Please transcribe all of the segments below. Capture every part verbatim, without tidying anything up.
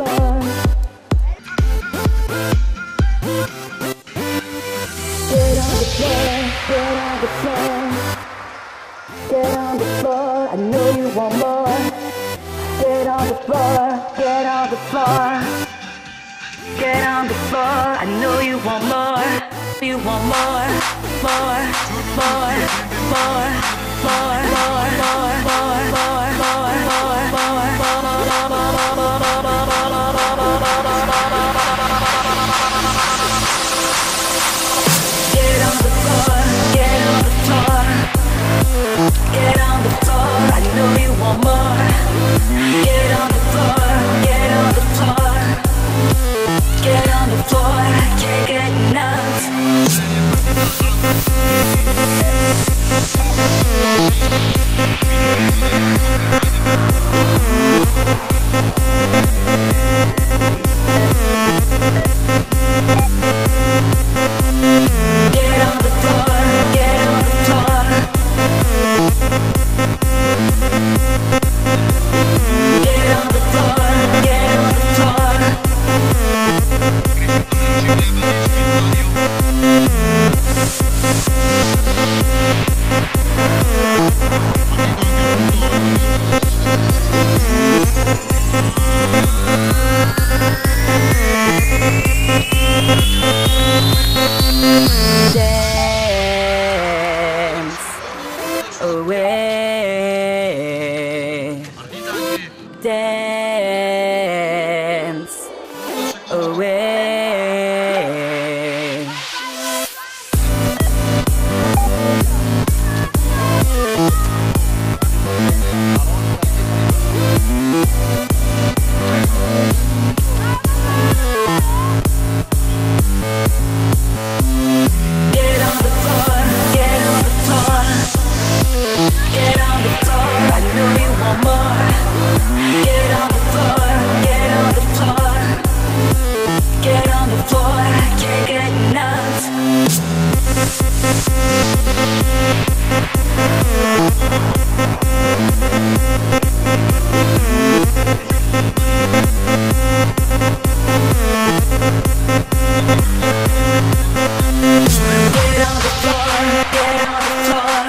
Get on the floor, I know you want more. Get on the floor, get on the floor. Get on the floor, I know you want more. You want more, more, more, more, more, more, more, more, more, more, more, Get on the floor, get on the floor. Get on the floor, I know you want more. Get on the floor, get on the floor. Get on the floor, I can't get enough. Get on the floor, get on the floor. Get on the floor, get on the floor. Dance away. Dance away. Get on the floor, get on the floor. Get on the floor, I know you want more. Get on the floor, get on the floor. Get on the floor, I can't get enough. Get on the floor, get on the floor.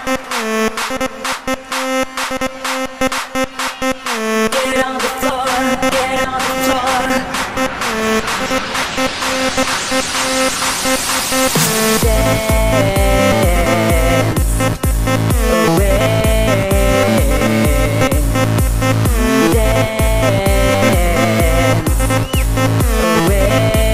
Get on the floor, get on the floor. Dance away. Dance away.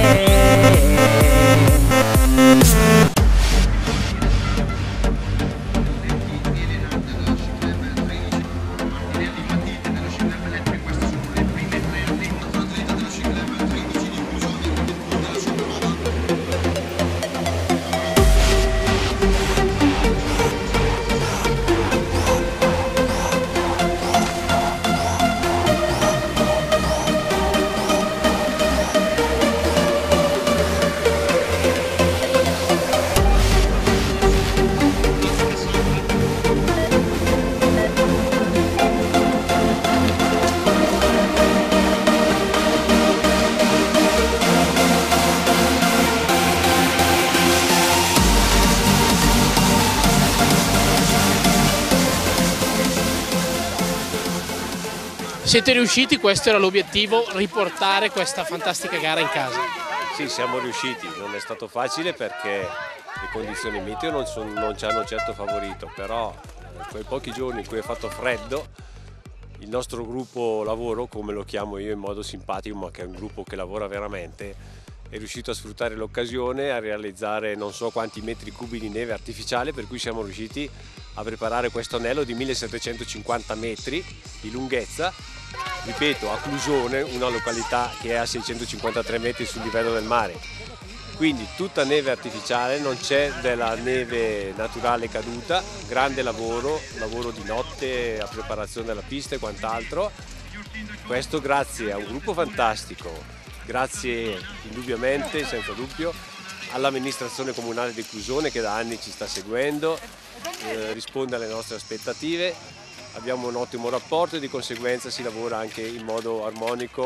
Siete riusciti, questo era l'obiettivo, riportare questa fantastica gara in casa? Sì, siamo riusciti, non è stato facile perché le condizioni meteo non, son, non ci hanno certo favorito, però eh, quei pochi giorni in cui è fatto freddo, il nostro gruppo lavoro, come lo chiamo io in modo simpatico, ma che è un gruppo che lavora veramente, è riuscito a sfruttare l'occasione, a realizzare non so quanti metri cubi di neve artificiale, per cui siamo riusciti a preparare questo anello di millesettecentocinquanta metri di lunghezza, ripeto, a Clusone, una località che è a seicentocinquantatré metri sul livello del mare. Quindi tutta neve artificiale, non c'è della neve naturale caduta, grande lavoro, lavoro di notte a preparazione della pista e quant'altro. Questo grazie a un gruppo fantastico, grazie indubbiamente, senza dubbio, all'amministrazione comunale di Clusone che da anni ci sta seguendo, eh, risponde alle nostre aspettative, abbiamo un ottimo rapporto e di conseguenza si lavora anche in modo armonico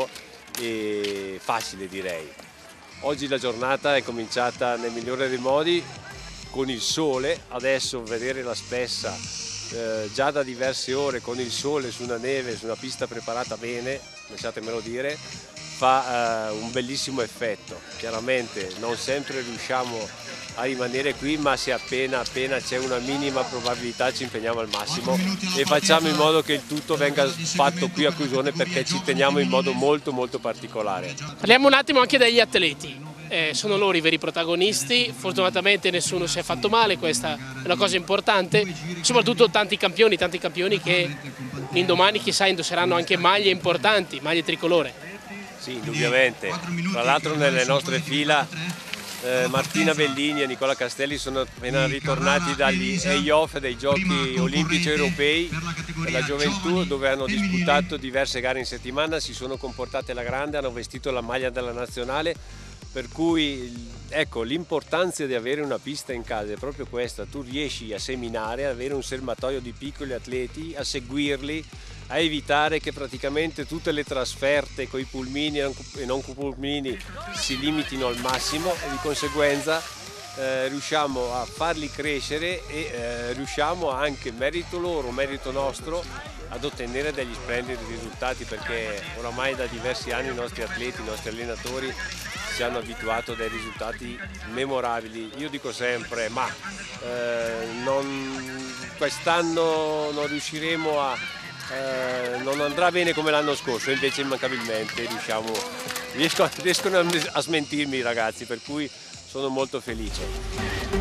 e facile, direi. Oggi la giornata è cominciata nel migliore dei modi con il sole, adesso vedere la Spessa eh, già da diverse ore con il sole su una neve, su una pista preparata bene, lasciatemelo dire, fa eh, un bellissimo effetto. Chiaramente non sempre riusciamo a rimanere qui, ma se appena appena c'è una minima probabilità ci impegniamo al massimo e facciamo in modo che il tutto venga fatto qui a Clusone, perché ci teniamo in modo molto molto particolare. Parliamo un attimo anche degli atleti. Eh, sono loro i veri protagonisti, fortunatamente nessuno si è fatto male, questa è una cosa importante, soprattutto tanti campioni, tanti campioni che l'indomani chissà indosseranno anche maglie importanti, maglie tricolore. Sì, indubbiamente. Tra l'altro nelle nostre fila eh, Martina Bellini e Nicola Castelli sono appena ritornati dagli playoff dei giochi olimpici europei per la gioventù, dove hanno disputato diverse gare in settimana, si sono comportate alla grande, hanno vestito la maglia della nazionale. Per cui ecco, l'importanza di avere una pista in casa è proprio questa: tu riesci a seminare, ad avere un serbatoio di piccoli atleti, a seguirli, a evitare che praticamente tutte le trasferte con i pulmini e non con pulmini si limitino al massimo, e di conseguenza eh, riusciamo a farli crescere e eh, riusciamo anche, merito loro, merito nostro, ad ottenere degli splendidi risultati, perché oramai da diversi anni i nostri atleti, i nostri allenatori ci hanno abituato a dei risultati memorabili. Io dico sempre, ma eh, quest'anno non riusciremo a, eh, non andrà bene come l'anno scorso, invece immancabilmente riusciamo, riesco, riescono a smentirmi i ragazzi, per cui sono molto felice.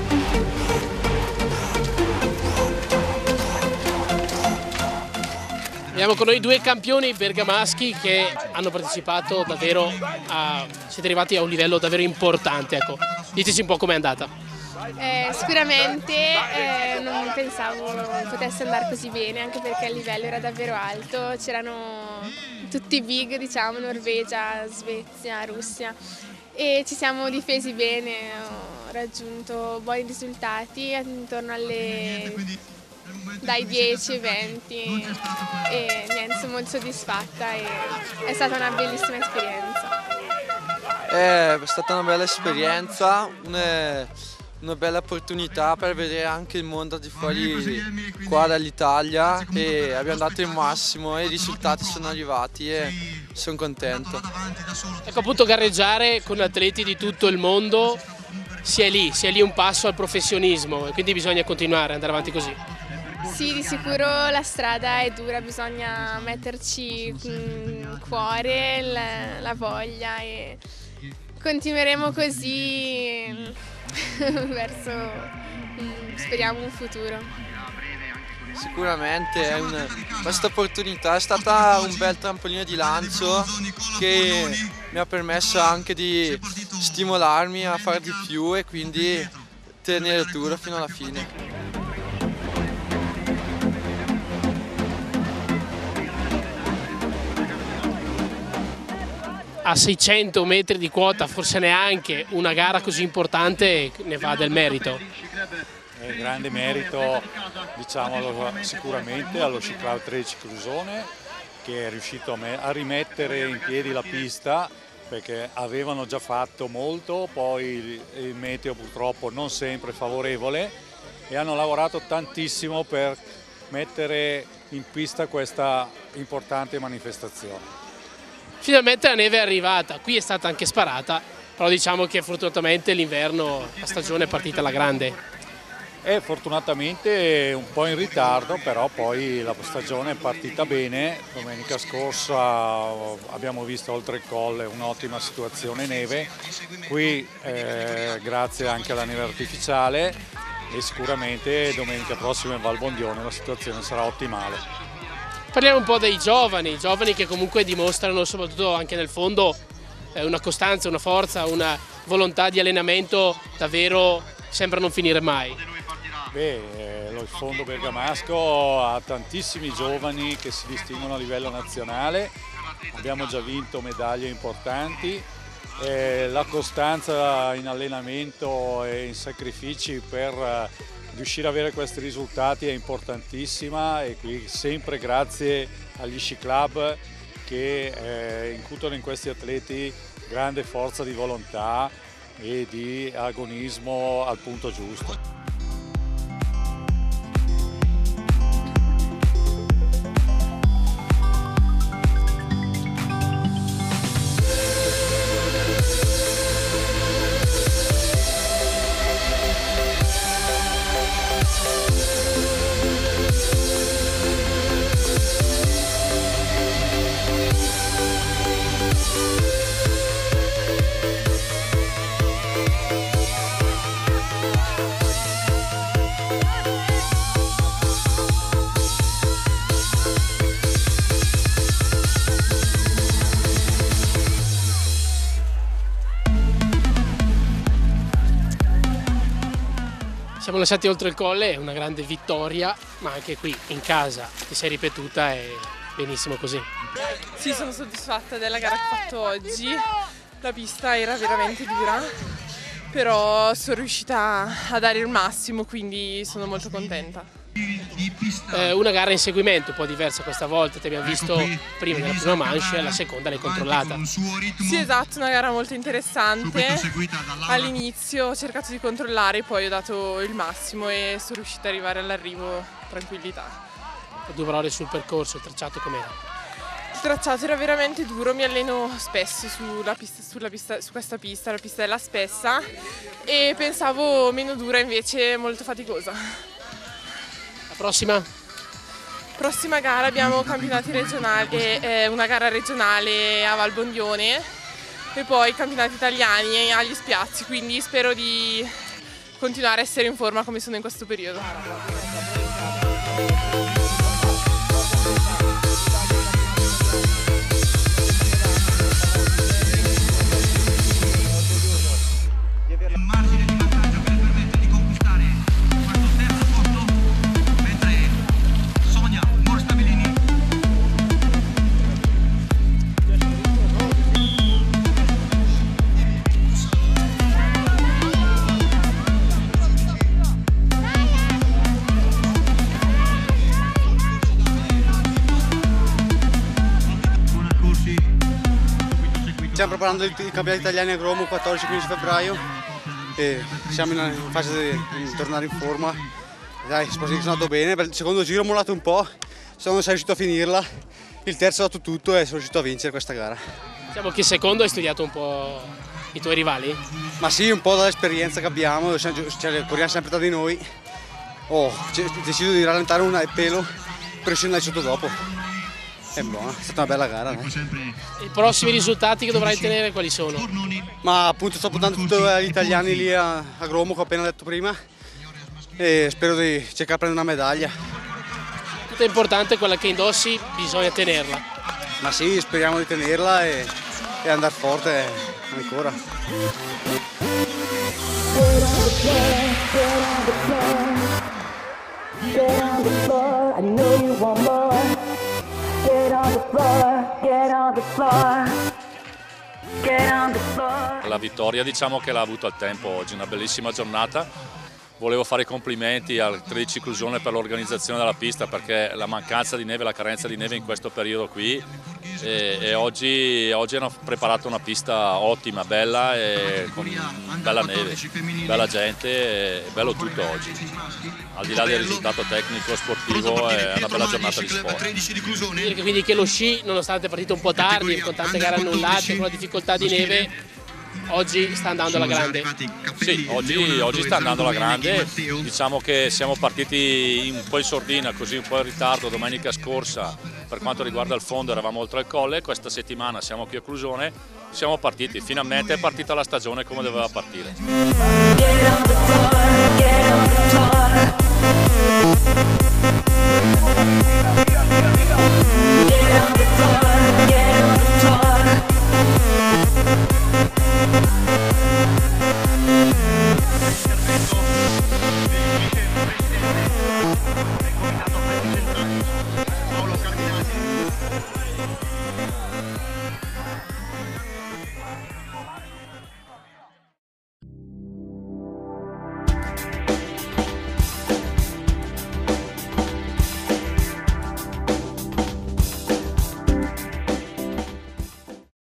Abbiamo con noi due campioni bergamaschi che hanno partecipato davvero, a, siete arrivati a un livello davvero importante, ecco. Diteci un po' com'è andata. Eh, sicuramente eh, non pensavo potesse andare così bene, anche perché il livello era davvero alto, c'erano tutti i big, diciamo, Norvegia, Svezia, Russia, e ci siamo difesi bene, ho raggiunto buoni risultati intorno alle dai dieci ai venti e niente, sono molto soddisfatta e è stata una bellissima esperienza. È stata una bella esperienza, una, una bella opportunità per vedere anche il mondo di fuori qua dall'Italia, e abbiamo dato il massimo e i risultati sono arrivati e sono contento. Ecco, appunto, gareggiare con atleti di tutto il mondo si è lì, si è lì un passo al professionismo, e quindi bisogna continuare, andare avanti così. Sì, di sicuro la strada è dura, bisogna metterci il cuore, la, la voglia, e continueremo così verso, speriamo, un futuro. Sicuramente è una, questa opportunità è stata un bel trampolino di lancio che mi ha permesso anche di stimolarmi a fare di più e quindi tenere duro fino alla fine. A seicento metri di quota, forse neanche una gara così importante ne va del merito. È grande merito, diciamo, sicuramente allo Sci Club tredici Clusone, che è riuscito a rimettere in piedi la pista, perché avevano già fatto molto, poi il meteo purtroppo non sempre favorevole, e hanno lavorato tantissimo per mettere in pista questa importante manifestazione. Finalmente la neve è arrivata, qui è stata anche sparata, però diciamo che fortunatamente l'inverno, la stagione è partita alla grande. È fortunatamente un po' in ritardo, però poi la stagione è partita bene. Domenica scorsa abbiamo visto oltre il colle un'ottima situazione neve, qui eh, grazie anche alla neve artificiale, e sicuramente domenica prossima in Val Bondione la situazione sarà ottimale. Parliamo un po' dei giovani, giovani che comunque dimostrano, soprattutto anche nel fondo, una costanza, una forza, una volontà di allenamento davvero sembra non finire mai. Beh, il fondo bergamasco ha tantissimi giovani che si distinguono a livello nazionale, abbiamo già vinto medaglie importanti, eh, la costanza in allenamento e in sacrifici per riuscire ad avere questi risultati è importantissima, e qui sempre grazie agli Sci Club che eh, incutono in questi atleti grande forza di volontà e di agonismo al punto giusto. Siamo lasciati oltre il colle, è una grande vittoria, ma anche qui in casa ti sei ripetuta e benissimo così. Sì, sono soddisfatta della gara che ho fatto oggi, la pista era veramente dura, però sono riuscita a dare il massimo, quindi sono molto contenta. Eh, una gara in seguimento, un po' diversa questa volta, ti abbiamo visto prima nella prima manche, la seconda l'hai controllata. Sì, esatto, una gara molto interessante. All'inizio ho cercato di controllare, poi ho dato il massimo e sono riuscita ad arrivare all'arrivo tranquillità. Due parole sul percorso, il tracciato com'era? Il tracciato era veramente duro, mi alleno spesso sulla pista, sulla pista, su questa pista, la pista della Spessa, e pensavo meno dura, invece molto faticosa. Prossima? Prossima gara abbiamo campionati regionali, eh, una gara regionale a Valbondione e poi campionati italiani agli Spiazzi, quindi spero di continuare a essere in forma come sono in questo periodo. Stiamo preparando i campionati italiani a Gromo quattordici quindici febbraio e siamo in fase di tornare in forma. Dai, sono andato bene, per il secondo giro ho mollato un po', sono riuscito a finirla, il terzo ho dato tutto e sono riuscito a vincere questa gara. Diciamo che il secondo hai studiato un po' i tuoi rivali? Ma sì, un po' dall'esperienza che abbiamo, cioè, corriamo sempre tra di noi. Ho deciso di rallentare un pelo per scendere sotto dopo. È buona, è stata una bella gara. No? I prossimi risultati che dovrai tenere quali sono? Ma appunto sto puntando tutti gli italiani lì a, a Gromo, che ho appena detto prima, e spero di cercare di prendere una medaglia. Tutto è importante, quella che indossi bisogna tenerla. Ma sì, speriamo di tenerla e, e andare forte ancora. La vittoria diciamo che l'ha avuto al tempo oggi, una bellissima giornata. Volevo fare i complimenti al tredici Clusone per l'organizzazione della pista, perché la mancanza di neve, la carenza di neve in questo periodo qui, e, e oggi, oggi hanno preparato una pista ottima, bella, e con bella neve, bella gente, e bello tutto oggi. Al di là del risultato tecnico, sportivo, è una bella giornata di sport. Quindi che lo sci, nonostante è partito un po' tardi, con tante gare annullate, con la difficoltà di neve, oggi sta andando alla grande. Sì, oggi, oggi sta andando alla grande. Diciamo che siamo partiti un po' in sordina, così un po' in ritardo domenica scorsa per quanto riguarda il fondo, eravamo oltre al colle. Questa settimana siamo qui a Clusone, siamo partiti, finalmente è partita la stagione come doveva partire. Get on the floor, get on the floor.